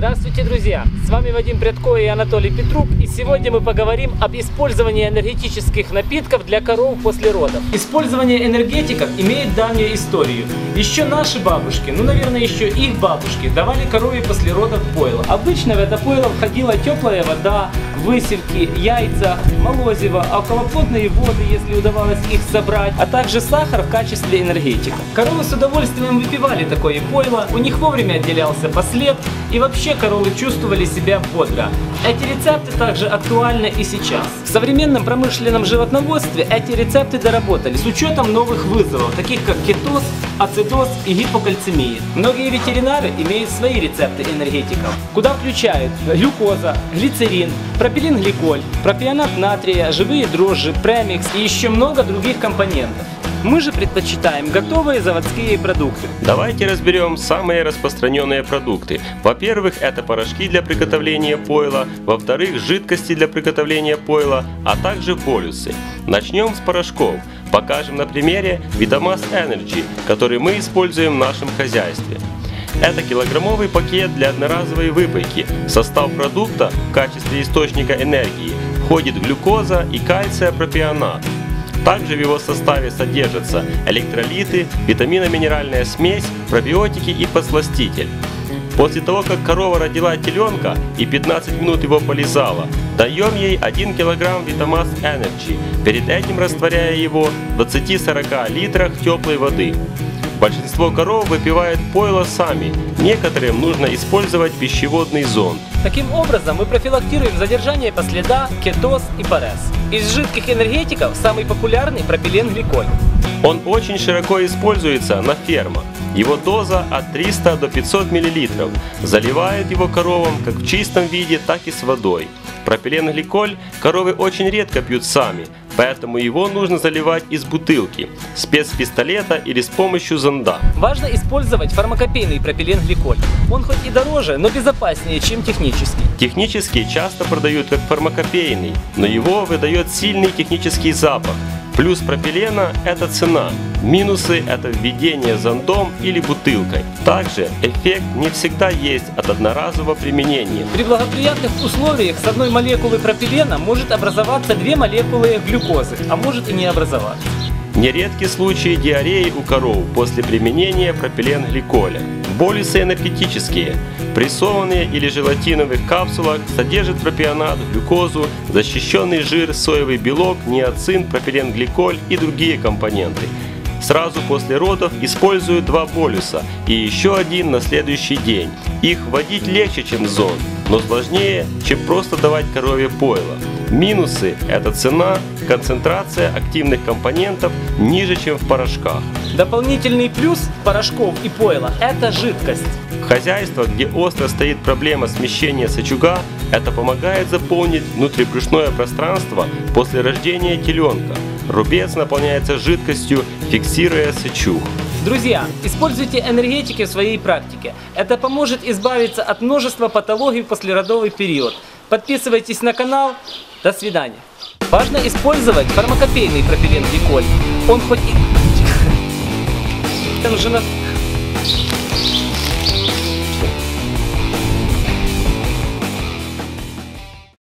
Здравствуйте, друзья! С вами Вадим Прядко и Анатолий Петрук, и сегодня мы поговорим об использовании энергетических напитков для коров после родов. Использование энергетиков имеет давнюю историю. Еще наши бабушки, наверное, еще их бабушки, давали корове после родов пойло. Обычно в это пойло входила теплая вода, высевки, яйца, молозиво, околоплодные воды, если удавалось их собрать, а также сахар в качестве энергетика. Коровы с удовольствием выпивали такое пойло, у них вовремя отделялся послед, и вообще коровы чувствовали себя бодро. Эти рецепты также актуальны и сейчас. В современном промышленном животноводстве эти рецепты доработали с учетом новых вызовов, таких как кетоз, ацидоз и гипокальцемия. Многие ветеринары имеют свои рецепты энергетиков, куда включают глюкоза, глицерин, пропиленгликоль, пропионат натрия, живые дрожжи, премикс и еще много других компонентов. Мы же предпочитаем готовые заводские продукты. Давайте разберем самые распространенные продукты. Во-первых, это порошки для приготовления пойла, во-вторых, жидкости для приготовления пойла, а также полюсы. Начнем с порошков. Покажем на примере Vitamas Energy, который мы используем в нашем хозяйстве. Это килограммовый пакет для одноразовой выпайки. В состав продукта в качестве источника энергии входит глюкоза и кальция-пропионат. Также в его составе содержатся электролиты, витаминно-минеральная смесь, пробиотики и подсластитель. После того, как корова родила теленка и 15 минут его полизала, даем ей 1 кг Vitamas Energy, перед этим растворяя его в 20-40 литрах теплой воды. Большинство коров выпивают пойло сами, некоторым нужно использовать пищеводный зонд. Таким образом мы профилактируем задержание последа, кетоз и парез. Из жидких энергетиков самый популярный пропиленгликоль. Он очень широко используется на фермах. Его доза от 300 до 500 мл. Заливают его коровам как в чистом виде, так и с водой. Пропиленгликоль коровы очень редко пьют сами, поэтому его нужно заливать из бутылки, спецпистолета или с помощью зонда. Важно использовать фармакопейный пропиленгликоль. Он хоть и дороже, но безопаснее, чем технический. Технический часто продают как фармакопейный, но его выдает сильный технический запах. Плюс пропилена – это цена. Минусы – это введение зондом или бутылкой. Также эффект не всегда есть от одноразового применения. При благоприятных условиях с одной молекулы пропилена может образоваться 2 молекулы глюкозы, а может и не образоваться. Нередки случаи диареи у коров после применения пропиленгликоля. Полюсы энергетические. Прессованные или желатиновых капсулах содержат пропионат, глюкозу, защищенный жир, соевый белок, ниацин, пропиленгликоль и другие компоненты. Сразу после родов используют 2 полюса и еще один на следующий день. Их вводить легче, чем зонд, но сложнее, чем просто давать корове пойло. Минусы – это цена, концентрация активных компонентов ниже, чем в порошках. Дополнительный плюс порошков и пойла – это жидкость. В хозяйствах, где остро стоит проблема смещения с очага, это помогает заполнить внутрибрюшное пространство после рождения теленка. Рубец наполняется жидкостью, фиксируя сычуг. Друзья, используйте энергетики в своей практике. Это поможет избавиться от множества патологий в послеродовый период. Подписывайтесь на канал. До свидания. Важно использовать фармакопейный пропиленгликоль. Он хоть и... Там же